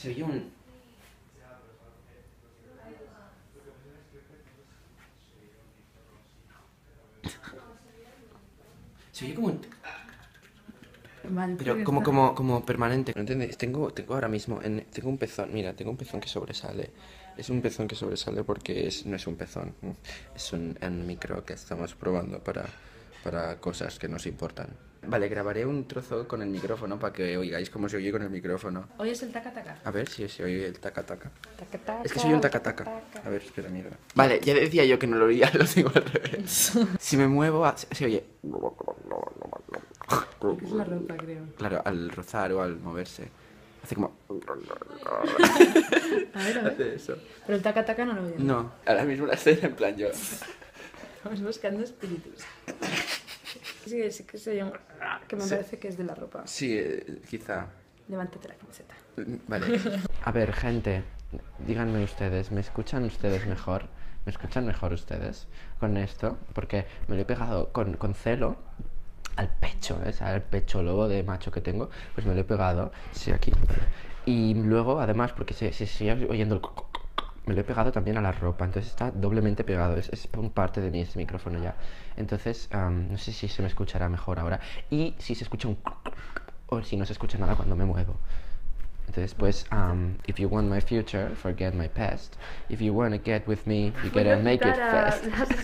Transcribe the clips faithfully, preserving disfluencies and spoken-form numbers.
Se oye un... Se oye como un... Pero como, como, como permanente. ¿No entiendes? Tengo, tengo ahora mismo... En, tengo un pezón. Mira, tengo un pezón que sobresale. Es un pezón que sobresale porque es, no es un pezón. Es un, un micro que estamos probando para, para cosas que nos importan. Vale, grabaré un trozo con el micrófono para que oigáis cómo se oye con el micrófono. ¿Oyes el taca-taca? A ver si se oye el taca-taca. Taca-taca, Es que soy un taca-taca. taca-taca. A ver, espera, mierda. Vale, ya decía yo que no lo oía, lo digo al revés. Si me muevo, se, se oye... Es la ropa, creo. Claro, al rozar o al moverse. Hace como... A ver, a ver. Hace eso. Pero el taca-taca no lo oyes. No, ahora mismo la estoy en plan yo. Estamos buscando espíritus. Sí, sí que se oye un... que me Sí. parece que es de la ropa. Sí, eh, quizá. Levántate la camiseta. Vale. A ver, gente, díganme ustedes, ¿me escuchan ustedes mejor? ¿Me escuchan mejor ustedes con esto? Porque me lo he pegado con, con celo al pecho, ¿ves? Al pecho lobo de macho que tengo, pues me lo he pegado, sí, aquí. Y luego, además, porque se, se sigue oyendo el... me lo he pegado también a la ropa, entonces está doblemente pegado, es, es un parte de mí este micrófono ya. Entonces, um, no sé si se me escuchará mejor ahora. Y si se escucha un... o si no se escucha nada cuando me muevo. Entonces, pues, um, if you want my future, forget my past. If you want to get with me, you gotta make it fast.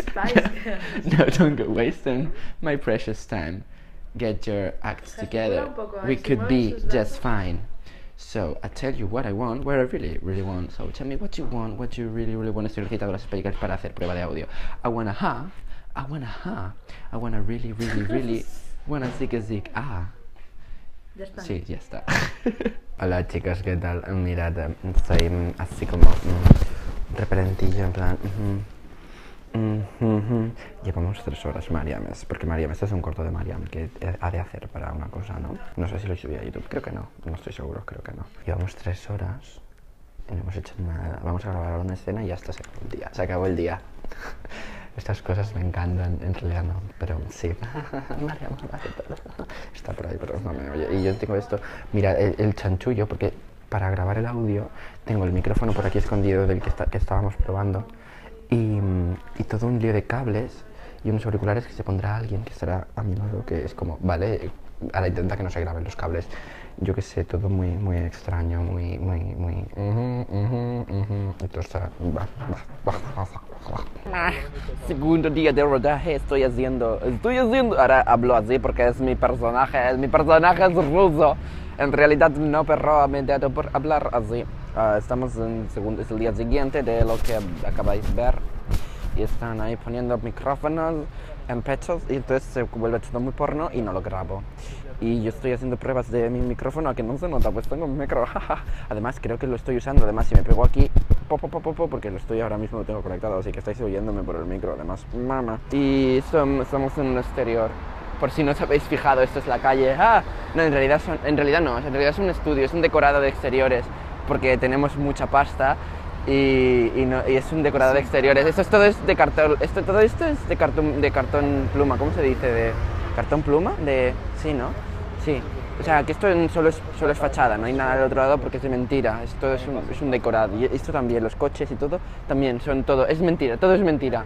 No, don't go wasting my precious time. Get your acts together. We could be just fine. So, I tell you what I want, what I really, really want. So, tell me what you want, what you really, really want. Estoy recitando las películas para hacer prueba de audio. I wanna ha, I wanna ha, I wanna really, really, really, wanna zig a zig ah. Ya está. Sí, ya está. Hola chicos, ¿qué tal? Mirad, estoy mm, así como mm, repelentillo, en plan... Uh -huh, uh -huh. Llevamos tres horas, Mariam, porque Mariam, este es un corto de Mariam que ha de hacer para una cosa, ¿no? No sé si lo subí a YouTube, creo que no, no estoy seguro, creo que no. Llevamos tres horas y no hemos hecho nada. Vamos a grabar una escena y ya está, se acabó el día. Se acabó el día. Estas cosas me encantan, en realidad no, pero sí. Mariam, está por ahí, pero no me oye. Y yo tengo esto, mira, el, el chanchullo, porque para grabar el audio tengo el micrófono por aquí escondido del que, está, que estábamos probando y, y todo un lío de cables y unos auriculares que se pondrá alguien que estará a mi lado, que es como, vale, ahora intenta que no se graben los cables. Yo que sé, todo muy, muy extraño, muy, muy, muy... Uh -huh, uh -huh, uh -huh. Entonces, bah, bah, bah, bah, bah. Segundo día de rodaje, estoy haciendo, estoy haciendo, ahora hablo así porque es mi personaje, es mi personaje es ruso. En realidad no, pero me he dado por hablar así. Uh, estamos en segundo, es el día siguiente de lo que acabáis de ver. Y están ahí poniendo micrófonos en pechos y entonces se vuelve todo muy porno y no lo grabo. Y yo estoy haciendo pruebas de mi micrófono, que no se nota, pues tengo un micro. Además, creo que lo estoy usando. Además, si me pego aquí, po, po, po, po, po, porque lo estoy ahora mismo, lo tengo conectado, así que estáis oyéndome por el micro, además, mamá. Y estamos, estamos en un exterior. Por si no os habéis fijado, esto es la calle. Ah, no, en realidad, son, en realidad no, en realidad es un estudio, es un decorado de exteriores, porque tenemos mucha pasta. Y, y, no, y es un decorado de exteriores. Esto es, todo es de cartón. Esto, todo esto es de cartón, de cartón pluma. ¿Cómo se dice? ¿De cartón pluma? De... Sí, ¿no? Sí. O sea, que esto solo es, solo es fachada, no hay nada al otro lado porque es de mentira. Esto es un, es un decorado. Y esto también, los coches y todo, también son todo. Es mentira, todo es mentira.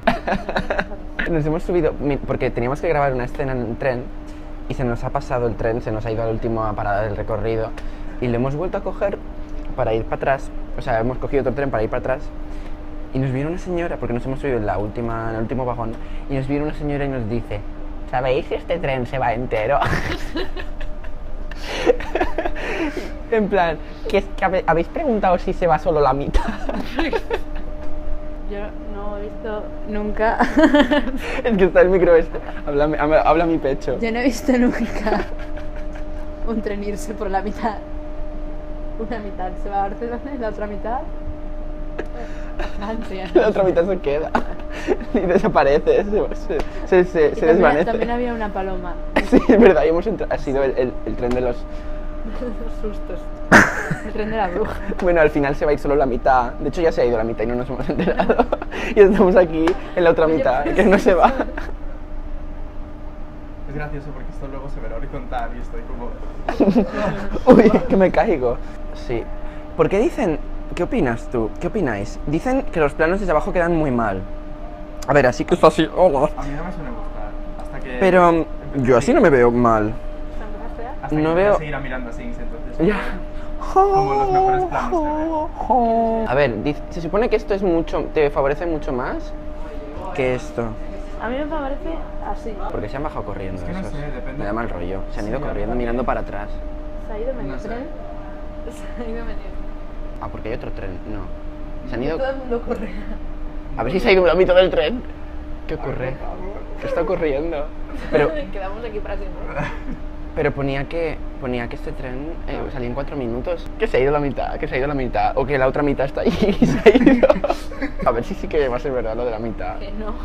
Nos hemos subido porque teníamos que grabar una escena en el tren y se nos ha pasado el tren, se nos ha ido a la última parada del recorrido y lo hemos vuelto a coger para ir para atrás. O sea, hemos cogido otro tren para ir para atrás y nos viene una señora, porque nos hemos subido en, la última, en el último vagón, y nos viene una señora y nos dice: ¿sabéis si este tren se va entero? En plan, que, es que habéis preguntado si se va solo la mitad. Yo no he visto nunca. Es que está el micro este, habla, habla, habla mi pecho. Yo no he visto nunca un tren irse por la mitad. Una mitad se va a Barcelona y la otra mitad a Francia. La otra mitad se queda y desaparece, se, se, se, se también, desvanece. También había una paloma. Sí, es verdad, y hemos entrado, ha sido el, el, el tren de los... los sustos. El tren de la bruja. Bueno, al final se va a ir solo la mitad. De hecho ya se ha ido la mitad y no nos hemos enterado. Y estamos aquí en la otra Oye, mitad, pues, que no se va. Es gracioso porque esto luego se verá horizontal y estoy como... Uy, que me caigo. Sí. ¿Por qué dicen... ¿Qué opinas tú? ¿Qué opináis? Dicen que los planos desde abajo quedan muy mal. A ver, así que está así... Hola. A mí no me suele gustar. Hasta que... Pero empecé yo a así seguir- no me veo mal. Hasta no que empecé veo- a seguir a Miranda Sings, entonces... Ya. Como los mejores planos que A ver, dice- se supone que esto es mucho... Te favorece mucho más que esto. A mí me parece así. Porque se han bajado corriendo Es que no esos. sé, depende. Me da mal rollo. Se han ido Sí, corriendo a mí mirando también. para atrás. Se ha ido medio No sé. tren. Se ha ido medio. Ah, porque hay otro tren. No. Se han ido... Todo el mundo corre. A ver si se ha ido la mitad del tren. ¿Qué ocurre? ¿Qué está ocurriendo? Pero, Quedamos aquí para siempre. pero ponía que ponía que este tren eh, salía en cuatro minutos. Que se ha ido la mitad, que se ha ido la mitad. O que la otra mitad está ahí y se ha ido. A ver si sí que va a ser verdad lo de la mitad. Que no.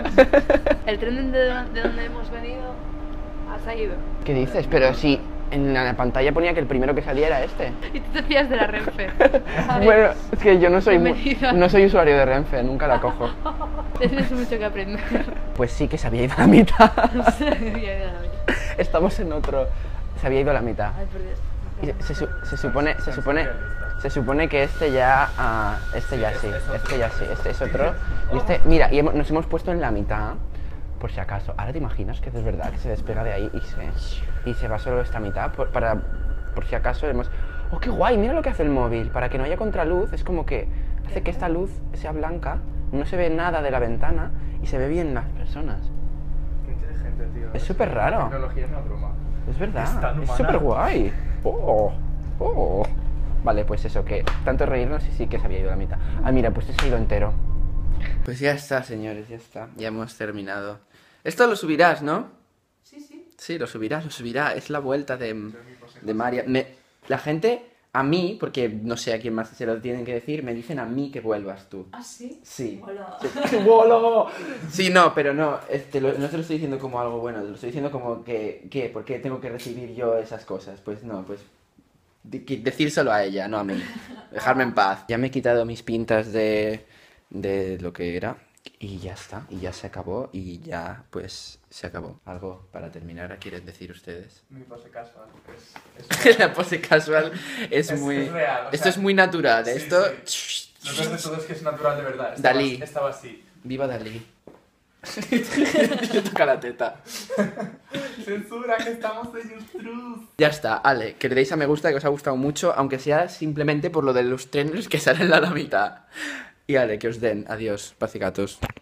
El tren de, de donde hemos venido ha salido. ¿Qué dices? Pero si en la pantalla ponía que el primero que salía era este. Y tú te fías de la Renfe. ¿sabes? Bueno, es que yo no soy mu- Bienvenida. no soy usuario de Renfe, nunca la cojo. Tienes mucho que aprender. Pues sí que se había ido a la mitad. Se había ido a la vida. Estamos en otro. Se había ido a la mitad. Ay, por Dios. Y se, se su- se supone, se supone, se supone que este ya, ah, este ya sí, este ya sí, este es otro. Y este, mira, y hemos- nos hemos puesto en la mitad, por si acaso. Ahora te imaginas que es verdad que se despega de ahí y se, y se va solo esta mitad, por, para, por si acaso hemos. Oh, qué guay, mira lo que hace el móvil, para que no haya contraluz, es como que hace que esta luz sea blanca, no se ve nada de la ventana y se ve bien las personas. Qué inteligente, tío. Es súper raro. La tecnología es una broma. Es verdad, Es tan es humana. súper guay. Oh, oh. Vale, pues eso, que tanto reírnos y sí que se había ido la mitad. Ah, mira, pues se ha ido entero. Pues ya está, señores, ya está. Ya hemos terminado. Esto lo subirás, ¿no? Sí, sí. Sí, lo subirás, lo subirá. Es la vuelta de, de María. Me- la gente, a mí, porque no sé a quién más se lo tienen que decir, me dicen a mí que vuelvas tú. ¿Ah, sí? Sí. Hola. Sí. ¡Bolo! Sí, no, pero no, este, lo- no te lo estoy diciendo como algo bueno, te lo estoy diciendo como que, ¿qué? ¿Por qué tengo que recibir yo esas cosas? Pues no, pues de- que- decírselo a ella, no a mí. Dejarme en paz. Ya me he quitado mis pintas de, de lo que era y ya está, y ya se acabó y ya, pues, se acabó. ¿Algo para terminar quieren decir ustedes? Mi pose casual. Es, es La pose casual es, Es- muy... es real, o esto sea, es muy natural, sí, esto... Lo peor de todo es que es natural de verdad. Estaba, Dalí. Estaba así. Viva Dalí. Le toca la teta. Censura, que estamos en YouTube. Ya está, Ale, que le deis a me gusta, que os ha gustado mucho, aunque sea simplemente por lo de los trenes que salen a la mitad. Y Ale, que os den. Adiós, paz y gatos.